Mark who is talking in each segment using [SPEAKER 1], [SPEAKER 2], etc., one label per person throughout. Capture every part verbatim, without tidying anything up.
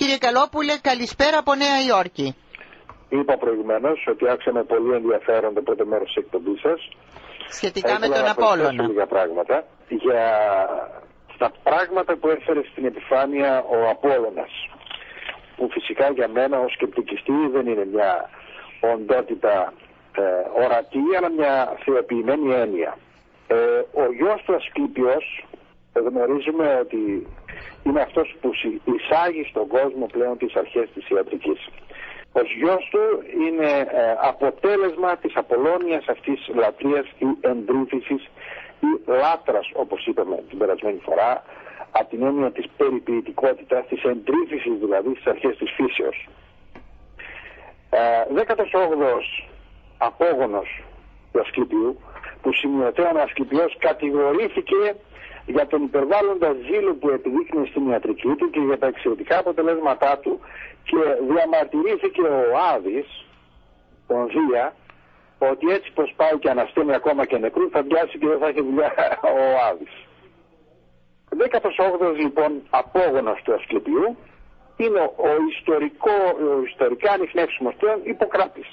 [SPEAKER 1] Κύριε Καλόπουλε, καλησπέρα από Νέα Υόρκη.
[SPEAKER 2] Είπα προηγουμένως ότι άκουσα με πολύ ενδιαφέρον το πρώτο μέρος της εκπομπής σας.
[SPEAKER 1] Σχετικά
[SPEAKER 2] Ήθελα
[SPEAKER 1] με τον
[SPEAKER 2] να
[SPEAKER 1] Απόλλωνα.
[SPEAKER 2] λίγα πράγματα για τα πράγματα που έφερε στην επιφάνεια ο Απόλλωνας. Που φυσικά για μένα ως σκεπτικιστή δεν είναι μια οντότητα ε, ορατή, αλλά μια θεοποιημένη έννοια. Ε, ο γιος του Ασκλήπιος γνωρίζουμε ότι είναι αυτός που εισάγει στον κόσμο πλέον τις αρχές της ιατρικής. Ο γιος του είναι ε, αποτέλεσμα της απολώνιας αυτής λατρείας ή εντρύφησης ή λάτρας, όπως είπαμε την περασμένη φορά, από την έννοια της περιποιητικότητας, της εντρύφησης δηλαδή στις αρχές της φύσεως. Ε, δέκατος όγδοος απόγονος του Ασκληπιού, που σημειωτέων ο Ασκληπιός κατηγορήθηκε για τον υπερβάλλοντα ζήλο που επιδείκνυε στην ιατρική του και για τα εξαιρετικά αποτελέσματά του, και διαμαρτυρήθηκε ο Άδης, τον Δία, ότι έτσι πως πάει και ανασταίνει ακόμα και νεκρού θα πιάσει και δεν θα έχει δουλειά ο Άδης. δέκατος όγδοος λοιπόν απόγονος του Ασκληπιού είναι ο, ιστορικό, ο ιστορικά ανιχνεύσιμος πλέον Ιπποκράτης.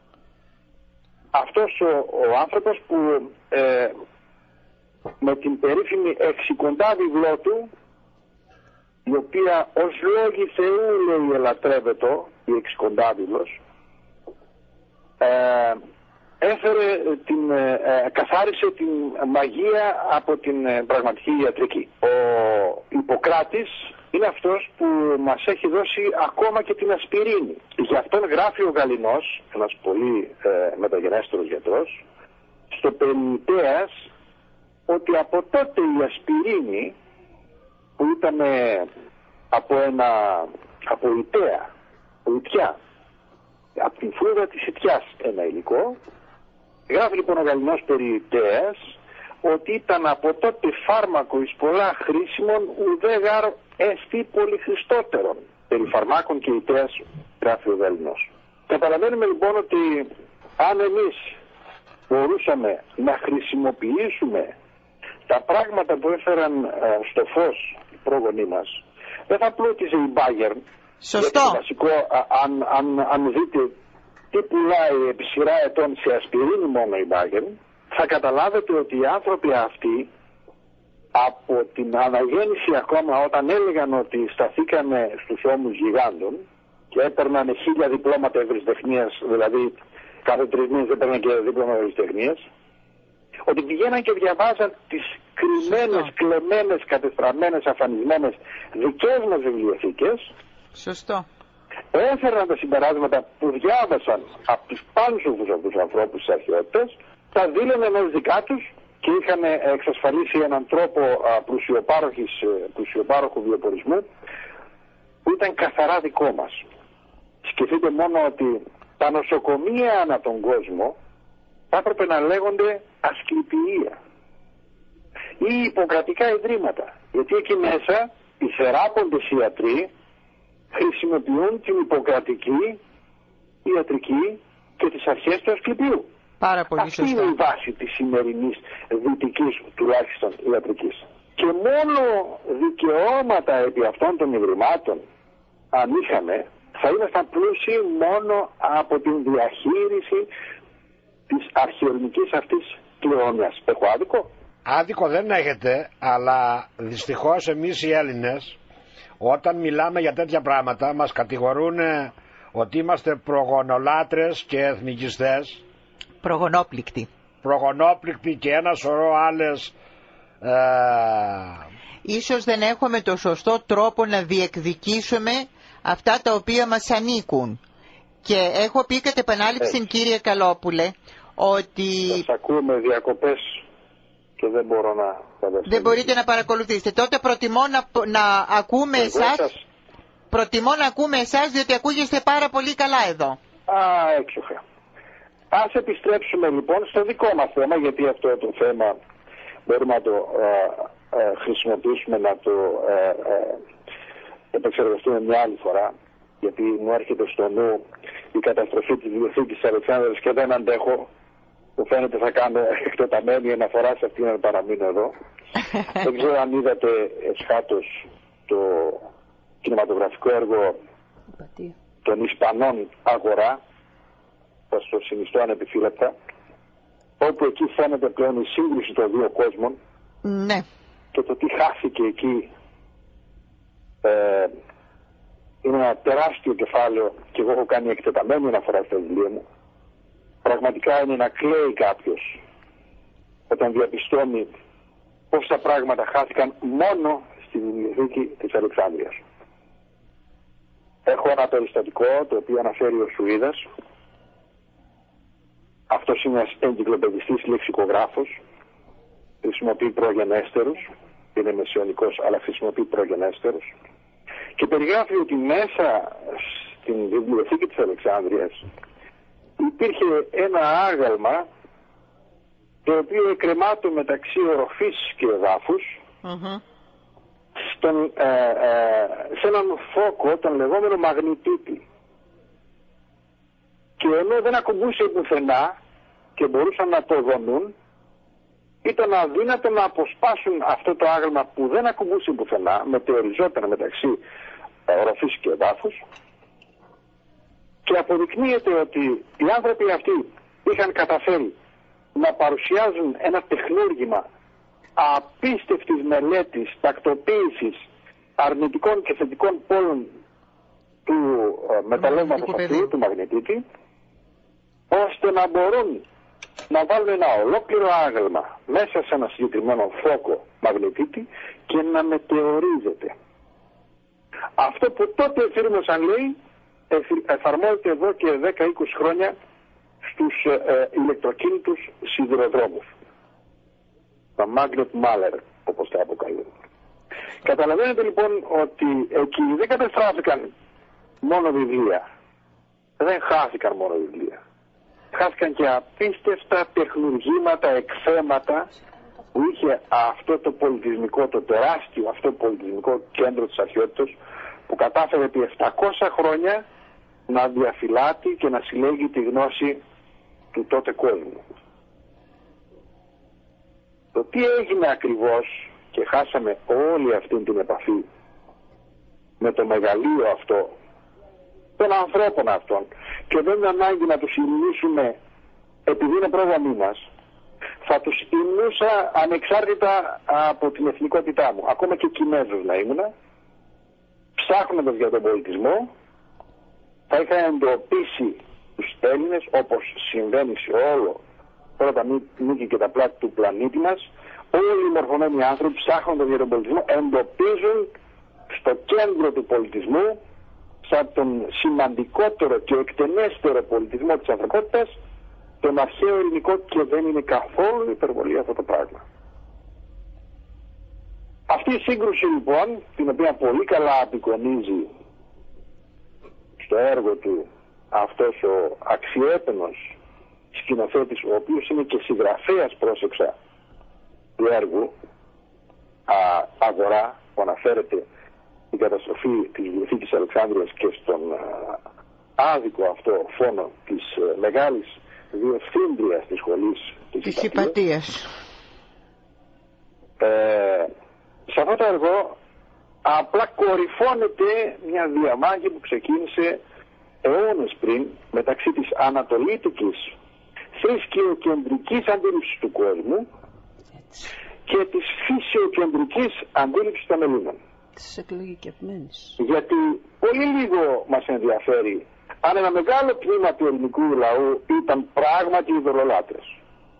[SPEAKER 2] Αυτός ο, ο άνθρωπος που ε, με την περίφημη εξικοντά βιβλό του, η οποία ως λόγοι Θεού λέει ελατρεύεται, η εξικοντάβιλος, ε, έφερε την, ε, καθάρισε την μαγεία από την ε, πραγματική ιατρική. Ο Ιπποκράτης είναι αυτός που μας έχει δώσει ακόμα και την ασπιρίνη. Γι' αυτόν γράφει ο Γαληνός, ένας πολύ ε, μεταγενέστερος γιατρός, στο Περιμητέας, ότι από τότε η ασπιρίνη, που ήταν από ένα από ιταία, ιτιά, από την φρούδα της ιτιάς ένα υλικό, γράφει λοιπόν ο Γαληνός περί ιταίας, ότι ήταν από τότε φάρμακο εις πολλά χρήσιμων ουδέγαρ έστι πολυχριστότερον. Περί φαρμάκων και ιταίας γράφει ο Γαληνός. Καταλαβαίνουμε λοιπόν ότι αν εμείς μπορούσαμε να χρησιμοποιήσουμε τα πράγματα που έφεραν ε, στο φως οι πρόγονοί μας, δεν θα πλούτιζε η Bayern.
[SPEAKER 1] Σωστό.
[SPEAKER 2] Το βασικό, α, αν, αν, αν δείτε τι πουλάει επί σειρά ετών σε ασπιρίνη μόνο η Bayern, θα καταλάβετε ότι οι άνθρωποι αυτοί από την αναγέννηση ακόμα, όταν έλεγαν ότι σταθήκανε στους ώμους γιγάντων και έπαιρναν χίλια διπλώματα ευρεσιτεχνίας, δηλαδή κάθε τρεις μήνες έπαιρναν και δίπλωμα ευρεσιτεχνίας, ότι πηγαίναν και διαβάζαν τις κρυμμένες, κλεμμένες, κατεστραμμένες, αφανισμένες δικές μας βιβλιοθήκες.
[SPEAKER 1] Σωστό.
[SPEAKER 2] Έφεραν τα συμπεράσματα που διάβασαν από τους πάνσουφους από τους ανθρώπους της αρχαιότητας, τα δήλωνε ενός δικά τους και είχαν εξασφαλίσει έναν τρόπο πλουσιοπάροχου βιοπορισμού που ήταν καθαρά δικό μας. Σκεφτείτε μόνο ότι τα νοσοκομεία ανά τον κόσμο θα έπρεπε να λέγονται ασκληπιεία ή υποκρατικά ιδρύματα, γιατί εκεί μέσα οι θεράποντες ιατροί χρησιμοποιούν την υποκρατική ιατρική και τις αρχές του Ασκληπιού.
[SPEAKER 1] Πάρα πολύ
[SPEAKER 2] Αυτή
[SPEAKER 1] σωστά.
[SPEAKER 2] είναι η βάση της σημερινής δυτικής τουλάχιστον ιατρικής. Και μόνο δικαιώματα επί αυτών των ιδρυμάτων, αν είχαμε, θα ήμασταν πλούσιοι μόνο από την διαχείριση της αρχαιολογικής αυτής κληρονομιάς. Έχω άδικο?
[SPEAKER 3] Άδικο δεν έχετε, αλλά δυστυχώς εμείς οι Έλληνες, όταν μιλάμε για τέτοια πράγματα, μας κατηγορούν ότι είμαστε προγονολάτρες και εθνικιστές.
[SPEAKER 1] Προγονόπληκτοι.
[SPEAKER 3] Προγονόπληκτοι και ένα σωρό άλλες... Ε...
[SPEAKER 1] Ίσως δεν έχουμε το σωστό τρόπο να διεκδικήσουμε αυτά τα οποία μας ανήκουν. Και έχω πει κατ' επανάληψη, ε. κύριε Καλόπουλε, ότι...
[SPEAKER 2] Σας ακούω με διακοπές και δεν μπορώ να...
[SPEAKER 1] Δεν μπορείτε να παρακολουθήσετε. Τότε προτιμώ να, να ακούμε
[SPEAKER 2] εγώ
[SPEAKER 1] εσάς...
[SPEAKER 2] Σας...
[SPEAKER 1] Προτιμώ να ακούμε εσάς, διότι ακούγεστε πάρα πολύ καλά εδώ.
[SPEAKER 2] Α, έξοχα. Ας επιστρέψουμε λοιπόν στο δικό μας θέμα, γιατί αυτό το θέμα μπορούμε να το ε, ε, χρησιμοποιήσουμε, να το ε, ε, επεξεργαστούμε μια άλλη φορά, γιατί μου έρχεται στο νου η καταστροφή της βιβλιοθήκης της Αλεξάνδρας και δεν αντέχω. Μου φαίνεται θα κάνω εκτεταμένη αναφορά σε αυτήν να παραμείνω εδώ. Δεν ξέρω αν είδατε εσχάτως το κινηματογραφικό έργο των Ισπανών Αγορά, θα στο συνιστώ ανεπιφύλακτα, όπου εκεί φαίνεται πλέον η σύγκριση των δύο κόσμων.
[SPEAKER 1] Ναι.
[SPEAKER 2] Και το τι χάθηκε εκεί ε, είναι ένα τεράστιο κεφάλαιο και εγώ έχω κάνει εκτεταμένη αναφορά στα βιβλία μου. Πραγματικά είναι να κλαίει κάποιος όταν διαπιστώνει πως τα πράγματα χάθηκαν μόνο στη βιβλιοθήκη της Αλεξάνδρειας. Έχω ένα περιστατικό το οποίο αναφέρει ο Σουίδας. Αυτός είναι ένας εγκυκλοπαιδιστής λεξικογράφος, χρησιμοποιεί προγενέστερους, είναι μεσαιωνικός αλλά χρησιμοποιεί προγενέστερους, και περιγράφει ότι μέσα στην βιβλιοθήκη της Αλεξάνδρειας υπήρχε ένα άγαλμα το οποίο εκκρεμάτω μεταξύ οροφής και εδάφους mm-hmm. στον, ε, ε, σε έναν φόκο τον λεγόμενο μαγνητίτη. Και ενώ δεν ακουμπούσε πουθενά και μπορούσαν να το δονούν, ήταν αδύνατο να αποσπάσουν αυτό το άγαλμα που δεν ακουμπούσε πουθενά, μετεωριζόταν μεταξύ οροφής και εδάφους, και αποδεικνύεται ότι οι άνθρωποι αυτοί είχαν καταφέρει να παρουσιάζουν ένα τεχνούργημα απίστευτης μελέτης, τακτοποίησης αρνητικών και θετικών πόλων του ε, μεταλλεύματος αυτού, του μαγνητίτη, ώστε να μπορούν να βάλουν ένα ολόκληρο άγαλμα μέσα σε ένα συγκεκριμένο φόκο μαγνητίτη και να μετεωρίζεται. Αυτό που τότε εφήρμοσαν, λέει, εφαρμόζεται εδώ και δέκα με είκοσι χρόνια στους ε, ηλεκτροκίνητους σιδηροδρόμους. Τα Magnet Mahler, όπως τα αποκαλούν. Καταλαβαίνετε λοιπόν ότι εκεί δεν καταστράφηκαν μόνο βιβλία. Δεν χάθηκαν μόνο βιβλία. Χάθηκαν και απίστευτα τεχνουργήματα, εκθέματα που είχε αυτό το πολιτισμικό, το τεράστιο αυτό πολιτισμικό κέντρο της αρχαιότητας, που κατάφερε επί επτακόσια χρόνια να διαφυλάτει και να συλλέγει τη γνώση του τότε κόσμου. Το τι έγινε ακριβώς, και χάσαμε όλη αυτή την επαφή με το μεγαλείο αυτό των ανθρώπων αυτών, και δεν είναι ανάγκη να τους υμνήσουμε επειδή είναι πρόγραμμοί μας, θα τους υμνούσα ανεξάρτητα από την εθνικότητά μου, ακόμα και Κινέζος να ήμουνα, ψάχνοντας για τον πολιτισμό. Θα είχα εντοπίσει τους Έλληνες, όπως συμβαίνει σε όλο, όλα τα μήκη και τα πλάτη του πλανήτη μας. Όλοι οι μορφωμένοι άνθρωποι, ψάχνοντας για τον πολιτισμό, εντοπίζουν στο κέντρο του πολιτισμού, σαν τον σημαντικότερο και εκτενέστερο πολιτισμό της ανθρωπότητας, τον αρχαίο ελληνικό, και δεν είναι καθόλου υπερβολή αυτό το πράγμα. Αυτή η σύγκρουση λοιπόν, την οποία πολύ καλά απεικονίζει στο έργο του αυτός ο αξιέπαινος σκηνοθέτης, ο οποίος είναι και συγγραφέας, πρόσεξα, του έργου α, Αγορά, που αναφέρεται την καταστροφή της βιβλιοθήκης Αλεξάνδρειας και στον α, άδικο αυτό φόνο της α, μεγάλης διευθύντριας της σχολής της,
[SPEAKER 1] της Ιπατίας.
[SPEAKER 2] Ε, σε αυτό το έργο απλά κορυφώνεται μια διαμάχη που ξεκίνησε αιώνες πριν μεταξύ της ανατολίτικης θρησκειοκεντρικής αντίληψης του κόσμου και της φυσιοκεντρικής αντίληψης των Ελλήνων.
[SPEAKER 4] Της εκλογικευμένης.
[SPEAKER 2] Γιατί πολύ λίγο μας ενδιαφέρει αν ένα μεγάλο τμήμα του ελληνικού λαού ήταν πράγματι ειδωλολάτρες.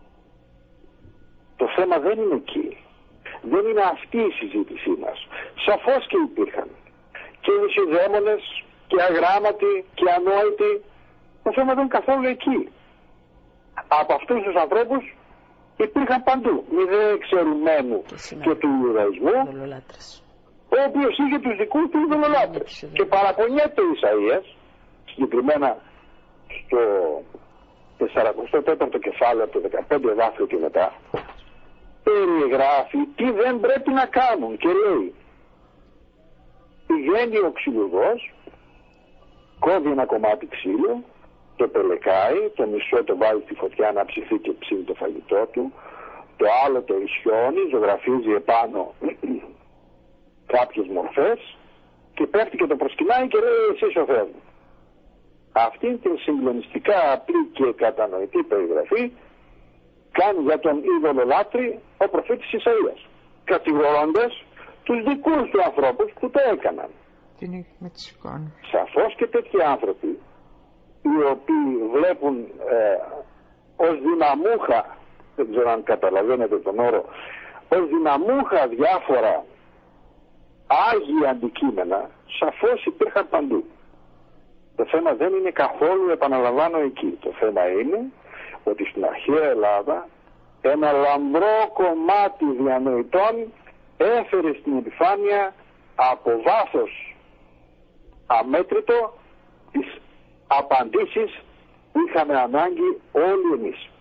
[SPEAKER 2] Το θέμα δεν είναι εκεί. Δεν είναι αυτή η συζήτησή μας. Σαφώς και υπήρχαν και νησιδαίμονες και αγράμματοι και ανόητοι. Το θέμα δεν είναι καθόλου εκεί. Από αυτούς τους ανθρώπους υπήρχαν παντού, μηδέ εξαιρουμένου και, και του Ιουδαϊσμού, ο οποίος είχε τους δικούς του ειδωλολάτρες. Και παραπονιέται ο Ισαΐας, συγκεκριμένα στο σαράντα τέταρτο κεφάλαιο από το δεκαπέντε εδάφιο και μετά, περιγράφει τι δεν πρέπει να κάνουν και λέει: πηγαίνει ο ξυλουργός, κόβει ένα κομμάτι ξύλου, το πελεκάει, το μισό το βάλει στη φωτιά να ψηθεί και ψήνει το φαγητό του, το άλλο το ισιώνει, ζωγραφίζει επάνω κάποιες μορφές και πέφτει και το προσκυνάει και λέει εσύ ο Θεός μου. Αυτή την συγκλονιστικά απλή και κατανοητή περιγραφή κάνει για τον είδωλολάτρη ο προφήτης Ισαΐας, κατηγορώντας τους δικούς του ανθρώπους που το έκαναν.
[SPEAKER 1] Με τις εικόνες.
[SPEAKER 2] Σαφώς και τέτοιοι άνθρωποι, οι οποίοι βλέπουν ε, ως δυναμούχα, δεν ξέρω αν καταλαβαίνετε τον όρο, ως δυναμούχα διάφορα άγια αντικείμενα, σαφώς υπήρχαν παντού. Το θέμα δεν είναι καθόλου, επαναλαμβάνω, εκεί. Το θέμα είναι ότι στην αρχαία Ελλάδα ένα λαμπρό κομμάτι διανοητών έφερε στην επιφάνεια από βάθος αμέτρητο τις απαντήσεις που είχαμε ανάγκη όλοι εμείς.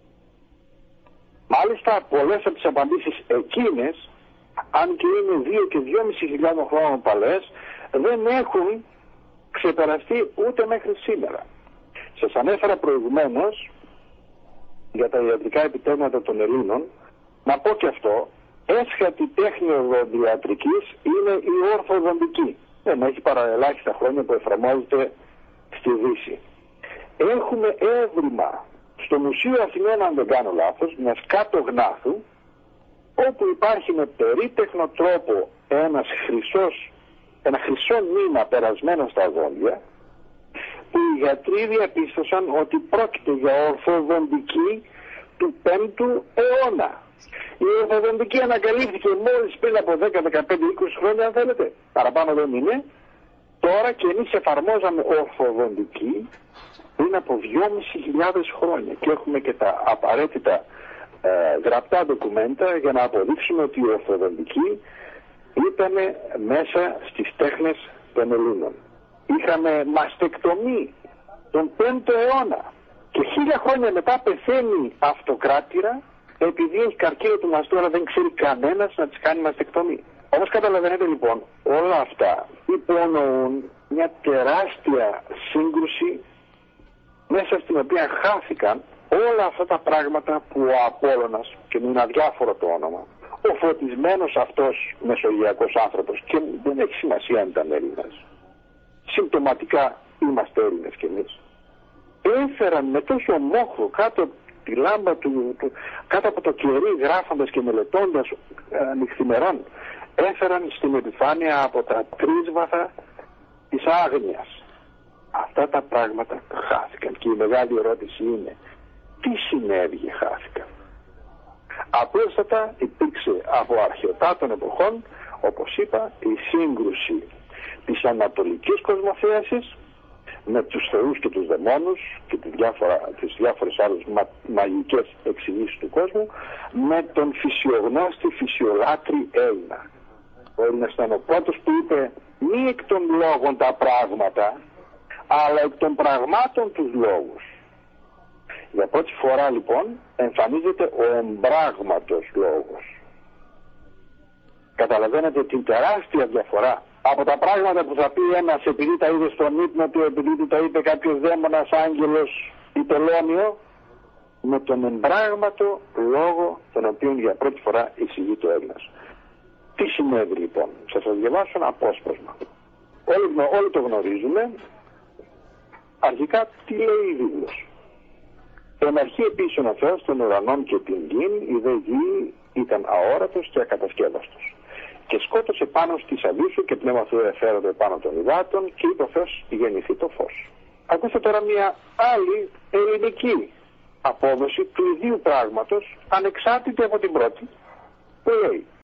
[SPEAKER 2] Μάλιστα πολλές από τις απαντήσεις εκείνες, αν και είναι δύο και δυόμισι χιλιάδων χρόνων παλές, δεν έχουν ξεπεραστεί ούτε μέχρι σήμερα. Σας ανέφερα προηγουμένως για τα ιατρικά επιτεύγματα των Ελλήνων. Να πω και αυτό, έσχατη τέχνη οδοντιατρικής είναι η ορθοδοντική. Δεν έχει παρά ελάχιστα χρόνια που εφαρμόζεται στη Δύση. Έχουμε έβριμα στο Μουσείο Αθηνών, αν δεν κάνω λάθος, μιας κάτω γνάθου, όπου υπάρχει με περίτεχνο τρόπο ένας χρυσός, ένα χρυσό νήμα περασμένο στα δόντια, που οι γιατροί διαπίστωσαν ότι πρόκειται για ορθοδοντική του πέμπτου αιώνα. Η ορθοδοντική ανακαλύφθηκε μόλις πριν από δέκα, δεκαπέντε, είκοσι χρόνια, αν θέλετε. Παραπάνω δεν είναι. Τώρα και εμείς εφαρμόζαμε ορθοδοντική πριν από δυόμισι χιλιάδες χρόνια και έχουμε και τα απαραίτητα ε, γραπτά ντοκουμέντα για να αποδείξουμε ότι η ορθοδοντική ήταν μέσα στις τέχνες των Ελλήνων. Είχαμε μαστεκτομή τον πέμπτο αιώνα και χίλια χρόνια μετά πεθαίνει αυτοκράτηρα επειδή έχει καρκίνο του μαστού, αλλά δεν ξέρει κανένας να της κάνει μαστεκτομή. Όπως καταλαβαίνετε λοιπόν, όλα αυτά υπονοούν μια τεράστια σύγκρουση μέσα στην οποία χάθηκαν όλα αυτά τα πράγματα που ο Απόλλωνας, και μου είναι αδιάφορο το όνομα, ο φωτισμένος αυτός μεσογειακός άνθρωπος, και δεν έχει σημασία αν ήταν Έλληνας, συμπτωματικά είμαστε Έλληνες κι εμείς, έφεραν με τόσο μόχρο κάτω τη λάμπα του, του, κάτω από το κερί, γράφοντας και μελετώντας ε, νυχθημερών, έφεραν στην επιφάνεια από τα τρίσβαθα της άγνοιας. Αυτά τα πράγματα χάθηκαν και η μεγάλη ερώτηση είναι τι συνέβη χάθηκαν. Απλούστατα υπήρξε από αρχαιοτάτων εποχών, όπως είπα, η σύγκρουση της ανατολικής κοσμοθέασης με τους θεούς και τους δαιμόνους και τις, διάφορα, τις διάφορες άλλες μα, μαγικές εξηγήσεις του κόσμου με τον φυσιογνώστη φυσιολάτρη Έλληνα. Ο Έλληνας ήταν ο πρώτος που είπε μη εκ των λόγων τα πράγματα, αλλά εκ των πραγμάτων τους λόγους. Για πρώτη φορά λοιπόν εμφανίζεται ο εμπράγματος λόγος. Καταλαβαίνετε την τεράστια διαφορά από τα πράγματα που θα πει ένας επειδή τα είδε στον ύπνο του, επειδή του τα είπε κάποιος δαίμονας, άγγελος ή τελώνιο, με τον εμπράγματο λόγο τον οποίο για πρώτη φορά εισηγεί το Έλληνας. Τι συνέβη λοιπόν? Θα σας διαβάσω ένα απόσπασμα. Όλοι, όλοι το γνωρίζουμε. Αρχικά τι λέει η βίβλος? Εν αρχή επίσης ο Θεός των ουρανών και την γην, η δε γη ήταν αόρατος και ακατασκεύαστος. Και σκότωσε πάνω στη σαβίσου και πνεύμα Θεού εφέρονται πάνω των υδάτων και είπε ο Θεός γεννηθεί το φως. Ακούστε τώρα μια άλλη ελληνική απόδοση του ιδίου πράγματος, ανεξάρτητη από την πρώτη, που λέει